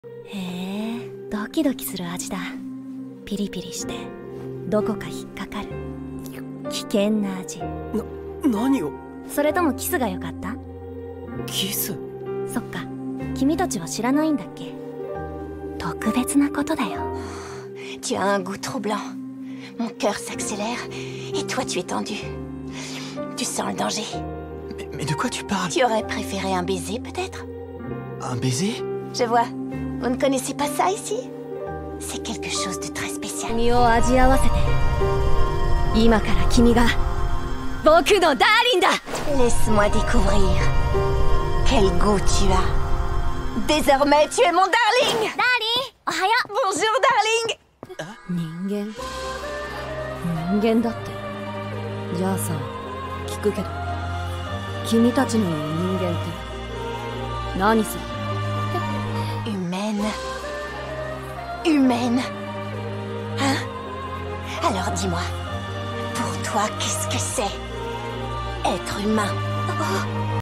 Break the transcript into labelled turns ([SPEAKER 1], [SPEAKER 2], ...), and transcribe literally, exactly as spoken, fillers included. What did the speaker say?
[SPEAKER 1] へえ、ドキドキする味だ。ピリピリしてどこか引っかかる危険な味。な、
[SPEAKER 2] 何を？
[SPEAKER 1] それともキスが良かった？
[SPEAKER 2] キス？
[SPEAKER 1] そっか、君たちは知らないんだっけ。特別なことだよ。
[SPEAKER 3] Tu as un goût troublant. Mon cœur s'accélère et toi tu es tendu. Tu sens le danger.
[SPEAKER 2] Mais, mais de quoi tu parles?
[SPEAKER 3] Tu aurais préféré un baiser peut-être?
[SPEAKER 2] Un baiser?
[SPEAKER 3] Je vois. Vous ne connaissez pas ça ici? C'est quelque chose de très spécial.
[SPEAKER 1] 君を味合わせて、今から君が僕のダーリンだ。
[SPEAKER 3] Laisse-moi découvrir quel goût tu as. Désormais tu es mon darling.
[SPEAKER 1] ダーリン、おはよう。
[SPEAKER 3] Bonjour darling.
[SPEAKER 1] 人間人間だって。じゃあさ、聞くけど、君たちの人間って何する？
[SPEAKER 3] Humaine. Humaine. Hein? Alors dis-moi, pour toi, qu'est-ce que c'est? Être humain.